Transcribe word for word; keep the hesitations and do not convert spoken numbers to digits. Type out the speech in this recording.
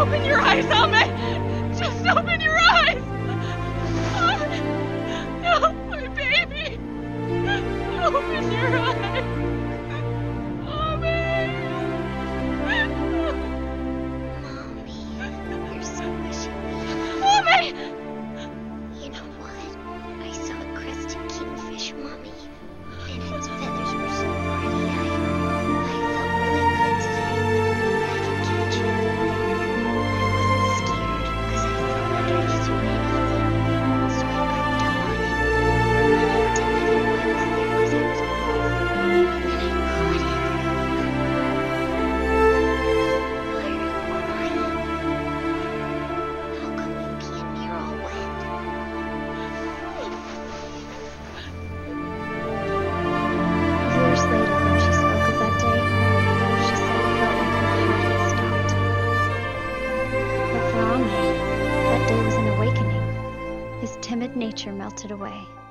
open your eyes, Ame! Just open your eyes! Ame! No, my baby! Open your eyes! Mommy, you're so wishy. Ame! You know what? I saw a crested kingfish, Mommy, and its feathers were so pretty. I, I felt really good today. I could catch it. I wasn't scared because I felt like I could do anything, so I crept up on it. And I didn't even know I was there because I was cold. And I caught it. Why are you crying? How come you pee in here all wet? Years later, when she spoke of that day, she said it felt like her heart had stopped. But for Ame, that day was an awakening. His timid nature melted away.